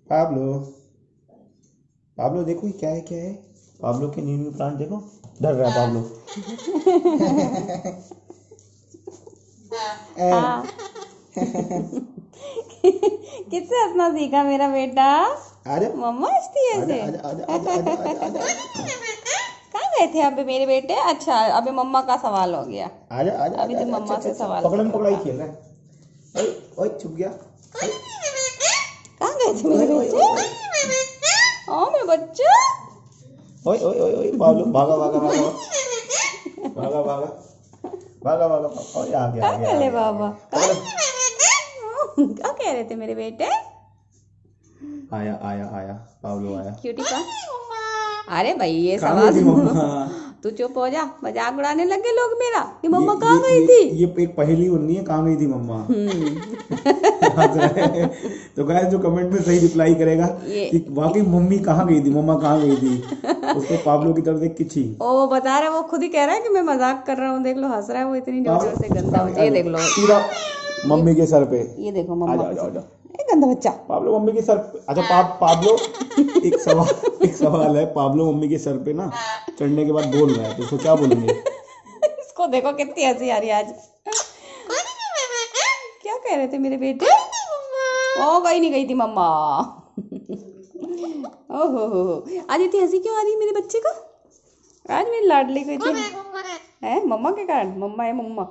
Pablo, Pablo देखो ये क्या है, क्या है? पाब्लो के न्यू प्लांट देखो, डर रहा है पाब्लो। हाँ। किससे हंसना सीखा मेरा बेटा? आजा मम्मा हंसती है आजा ऐसे। आजा आजा आजा आजा आजा आजा कहाँ गए थे अभी मेरे बेटे? अच्छा अभी मम्मा का सवाल हो गया। आजा आजा अभी आजा तुम आजा, मम्मा अच्छा से अच्छा, सवाल पकड़म कर रहे पकड़ाई था। खेल रहा है। ओए ओए छुप गया। कहाँ गए थे मेरे ओए ओए बेटे? ओए ओ मेरे बच्चा। ओए ओए ओए ओए पाब्लो भागा भागा भागा भागा भागा भागा भागा भागा। ओए आ गया आ कहाँ गया आ गए गया आ बाबा? गया। क्या कह रहे थे मेरे बेटे? आया आया आया, पाब्लो आया। क्यूटी का। अरे भाई ये कहाँ सवाल गई थी मम्मा? तू चुप हो जा, मजाक उड़ाने लगे लोग मेरा कि ये मम्मा ये कहाँ गई ये थी। ये एक पहेली बननी है, कहाँ गई थी मम्मा? हंस रहे हैं। तो गाइस जो कमेंट में सही रिप्लाई करेगा ये कि वाकई मम्मी कहाँ गई थी, मम्मा कहाँ गई थी, उसको पाब्लो की तरफ देख के छी। ओ बता रहा है, वो खुद ही कह रहा है कि मैं मजाक कर रहा हूँ। देख लो हंस रहा है वो इतनी जोर जोर से। गंदा बच्चा, ये देख लो, सीधा मम्मी के सर पे। ये देखो मम्मा आजा के आजा सर आजा पे। ए गंदा बच्चा। पाब्लो मम्मी के सर पे। अच्छा पाब्लो एक सवाल है। पाब्लो मम्मी के सर पे ना चढ़ने के बाद बोल रहा है, तो उसको क्या बोलेंगे? इसको देखो कितनी हंसी आ रही है आज। क्या कह रहे थे मेरे बेटे? ओ कहीं नहीं गई थी मम्मा। ओहो हो, आज इतनी हंसी क्यों आ रही है मेरे बच्चे को? आज मेरी लाडली को इतनी है मम्मा के कारण। मम्मा है मम्मा।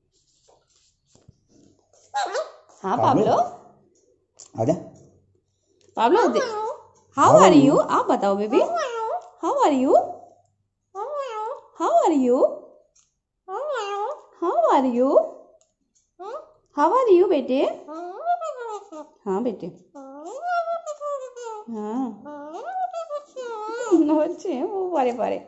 हाँ पाब्लो। आजा। Pablo how are you? आप बताओ baby. How are you? How are you? How are you? How are you बेटे? हाँ बेटे। हाँ अच्छे हैं वो पारे पारे।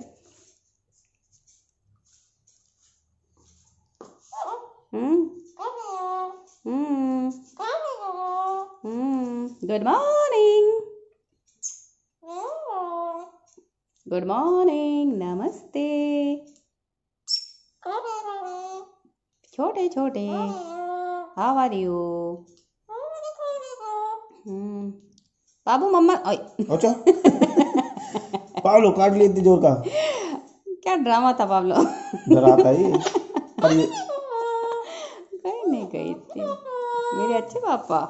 Good morning. गुड मॉर्निंग, नमस्ते। छोटे छोटे हाउ आर यू? बाबू मम्मा अच्छा पाब्लो काट लिए इतनी जोर का। क्या ड्रामा था पाब्लो। डराता है ये। अब ये कहीं नहीं गई थी मेरे अच्छे पापा,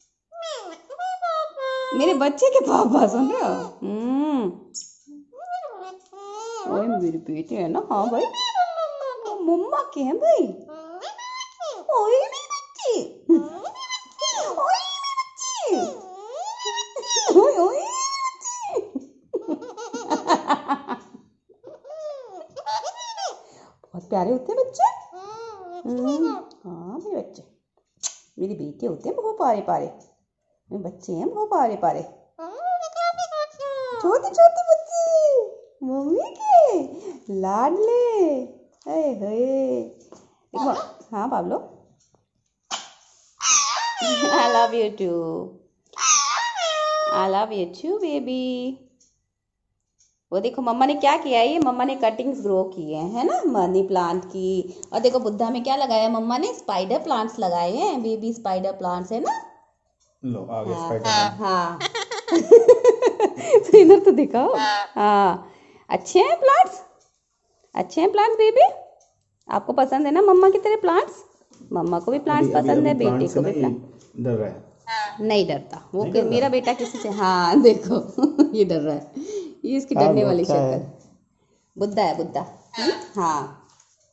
मेरे बच्चे के पापा। सुन रहे हो? ओए मेरे बेटे है ना। हाँ भाई मम्मा के हैं भाई। ओए मेरे बच्चे, ओए मेरे बच्चे, ओए ओए बहुत प्यारे होते हैं बच्चे। हाँ मेरे बच्चे, मेरे बेटे होते हैं बहुत प्यारे प्यारे। मेरे बच्चे हैं बहुत प्यारे प्यारे। छोटे छोटे बच्चे मम्मी के लाडले। हाय हाय देखो। हाँ Pablo I love you too. I love you too baby. वो देखो मम्मा ने क्या किया है, ये मम्मा ने कटिंग्स ग्रो की है ना, मनी प्लांट की। और देखो बुद्धा में क्या लगाया मम्मा ने? स्पाइडर प्लांट्स लगाए हैं, बेबी स्पाइडर प्लांट्स है ना। लो आ गया हाँ स्पाइडरमैन। हाँ। तो इधर तो दिखाओ। हाँ अच्छे हैं प्लांट्स, अच्छे हैं प्लांट्स बेबी। आपको पसंद है ना मम्मा की तरह प्लांट्स? मम्मा को भी प्लांट्स अभी अभी पसंद अभी है, प्लांट बेटे से को ना भी ये प्लांट। डर रहा है। नहीं डरता वो नहीं डर मेरा रहा। बेटा किसी से। हाँ देखो ये डर रहा है, ये इसकी डरने पाब्लो वाली अच्छा है। शक्ल। बुद्धा है बुद्धा। हाँ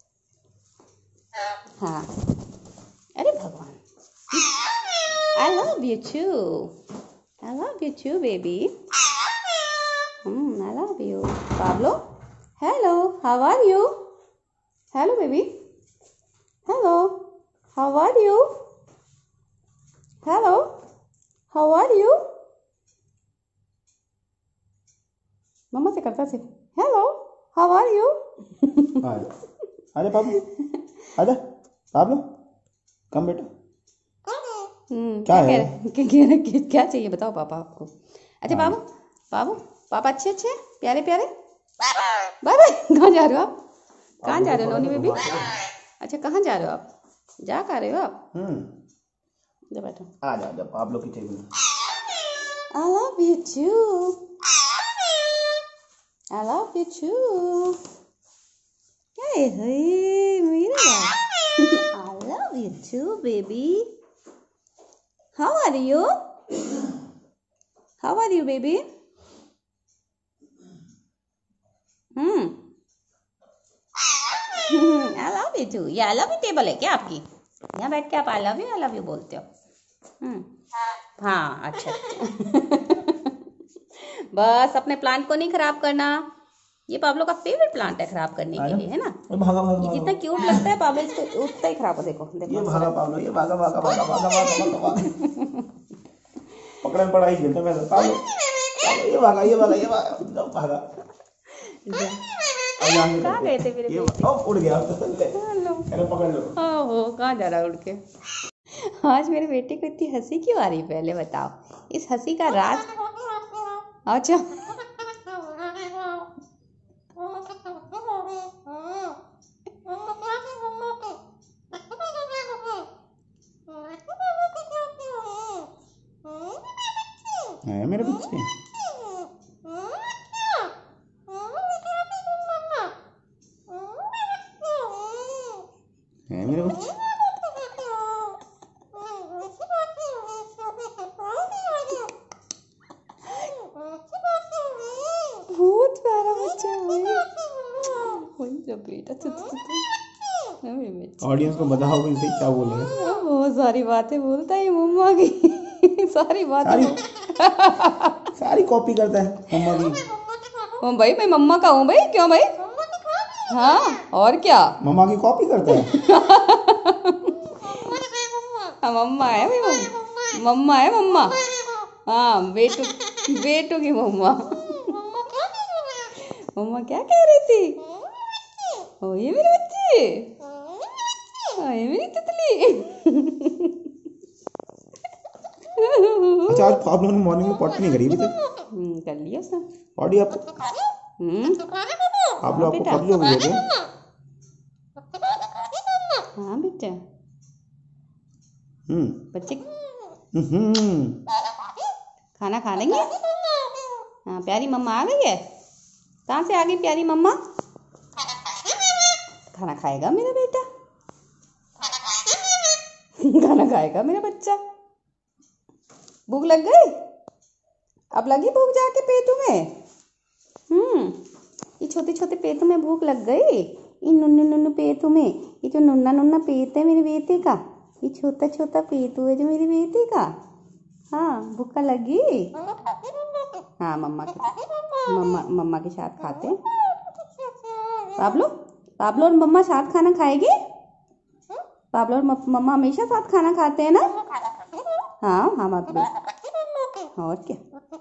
हाँ। अरे भगवान। I love you too, I love you too baby. I love you Pablo. Hello how are you? Hello baby. Hello how are you? Hello how are you? मम्मा से करता से हेलो हाउ आर यू? आजा आजा Pablo, आजा Pablo, कम बेटा। क्या कह रहे? क्या चाहिए बताओ पापा आपको? अच्छा बाबू, बाबू पापा अच्छे अच्छे प्यारे प्यारे। Bye bye. कहाँ जा रहे हो आप? कहाँ जा रहे हो नोनी बेबी? अच्छा कहाँ जा रहे हो आप? जा कर रहे हो आप? जा बैठो। आजा आजा पाब्लो की table. I love too. I love you too. Hey, hey, मेरा I love you too, baby. How are you? How are you, baby? I love you too. ये I love you टेबल है क्या आपकी? यहाँ बैठ के आप I love you बोलते हो? हाँ, अच्छा। बस अपने प्लांट को नहीं खराब करना। ये पाब्लो का फेवरेट प्लांट है खराब करने के लिए, है ना? ये जितना क्यूट लगता है पाब्लो इसको उतना ही खराब हो। देखो ये भागा पाब्लो, ये भागा भागा भागा भागा भागा भागा पकड़न पड़ा ही खेलता मैं पाब्लो, ये भागा ये भागा ये भागा कहाँ गए थे मेरे बेटे? उड़ गया। अरे पकड़ लो। ओहो, कहाँ जा रहा उड़ के? आज मेरे बेटे को इतनी हंसी क्यों आ रही, पहले बताओ। इस हंसी का राज। अच्छा, है मेरे बच्चे। है मेरे बच्चे। बहुत प्यारा बच्चा है बेटा। ऑडियंस को बताओ कि सही क्या बोल रहे हैं। बहुत सारी बातें बोलता है मम्मा की। सारी बातें सारी कॉपी करता है मम्मा की। ओ भाई, मैं मम्मा का हूँ भाई। क्यों भाई? हाँ, और क्या? मम्मा की कॉपी करता है। मम्मा है भाई, मम्मा है मम्मा। हाँ, बेटू की मम्मा। मम्मा क्या कह रही थी? ओ ये मेरे बच्चे, ये मेरी तितली। अच्छा, आज आप लोगों ने मॉर्निंग में पॉटी नहीं करी अभी तक? कर लिया उसने पॉटी। आप लोग आपको कब लोग गए थे? हाँ बेटा, बच्चे खाना खा लेंगे। हाँ, प्यारी मम्मा आ गई है। कहाँ से आ गई प्यारी मम्मा? खाना खाएगा मेरा बेटा। खाना खाएगा मेरा बच्चा। भूख लग गई? अब लगी भूख जाके पेटू में? ये छोटे छोटे पेटू में भूख लग गई। इन नुन्नू नुन्नू पेटू में, ये जो नुन्ना नुन्ना पेट है मेरे बेटे का, ये छोटा छोटा पेटू है जो मेरे बेटे का। हाँ, भूखा लगी। हाँ, मम्मा के साथ खाते हैं। पाब्लो और मम्मा साथ खाना खाएगी? पाब्लो और मम्मा हमेशा साथ खाना खाते हैं ना? हाँ हाँ बाबू। और क्या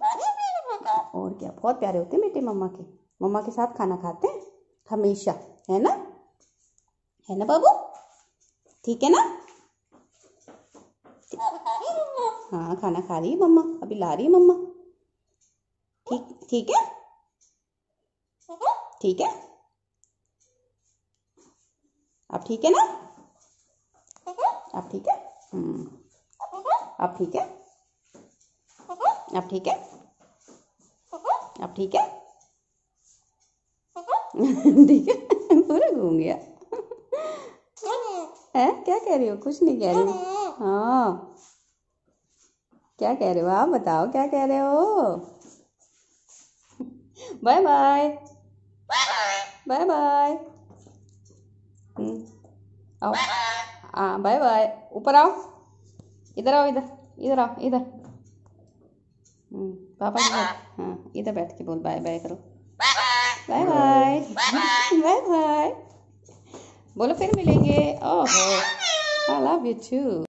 बहुत प्यारे होते हैं बेटे मम्मा के साथ खाना खाते हैं हमेशा, है ना बाबू? ठीक है ना? हाँ, खाना खा रही है मम्मा, अभी ला रही है मम्मा। ठीक है। अब ठीक है ना? अब ठीक है। अब ठीक है। अब ठीक है। अब ठीक है। ठीक है। पूरा घूम गया है। क्या कह रही हो? कुछ नहीं कह रही हो। हाँ, क्या कह रहे हो आप? बताओ क्या कह रहे हो? Bye bye. Bye bye. आओ। हाँ, बाय बाय। ऊपर आओ, इधर आओ, इधर आओ, इधर। पापा के साथ। हाँ, इधर बैठ के बोल बाय बाय करो। Bye bye. बाय बाय बोलो, फिर मिलेंगे। ओहो, आई लव यू टू।